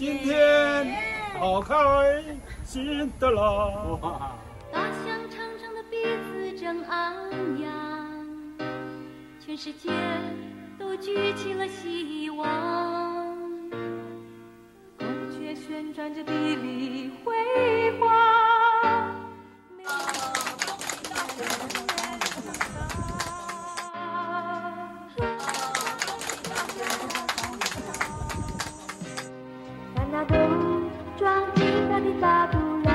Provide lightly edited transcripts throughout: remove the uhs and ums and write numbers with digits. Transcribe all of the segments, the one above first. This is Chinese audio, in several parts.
今天好开心的啦！ 大象长长的鼻子正昂扬，全世界都举起了希望。孔雀旋转着碧绿辉煌。看那都装进它的大肚腩，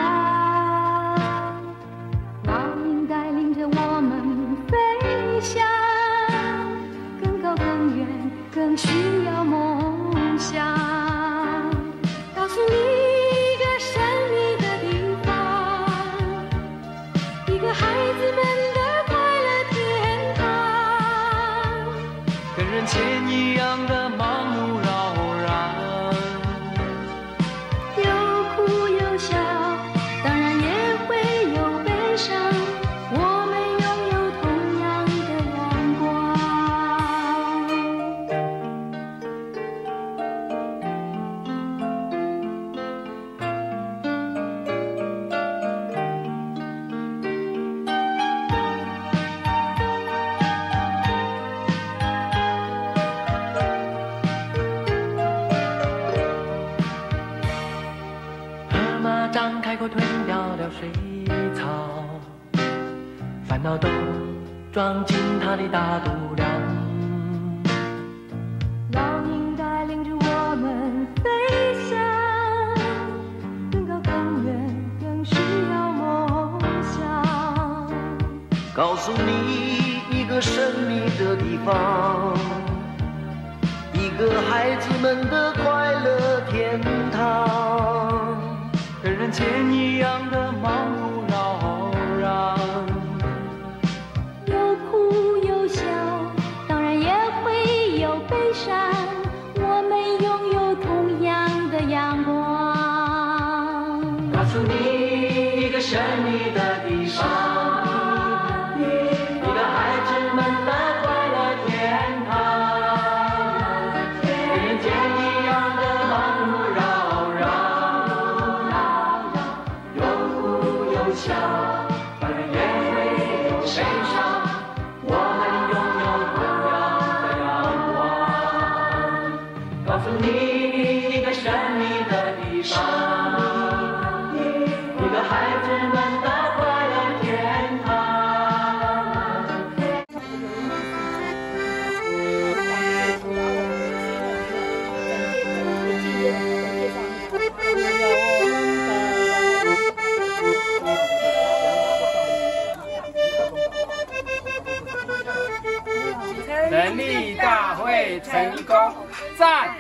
老鹰带领着我们飞翔，更高更远，更需要梦想。告诉你一个神秘的地方，一个孩子们的快乐天堂， 跟人间一样的忙碌扰攘。张开口吞掉了水草，烦恼都装进它的大肚量。 老鹰带领着我们飞翔，更高更远，更需要梦想。 告诉你一个神秘的地方，一个孩子们的快乐天堂。跟人间一样的忙碌扰攘， 有哭有笑，当然也会有悲伤。我们拥有同样的阳光。 告诉你一个神秘的地方，一个孩子们的快乐天堂。跟人间一样的忙碌扰攘。笑，当然也会有悲伤。我们拥有同样的阳光。告诉你一个神秘的地方，一个孩子们的快乐天堂。 人力大会成功，赞！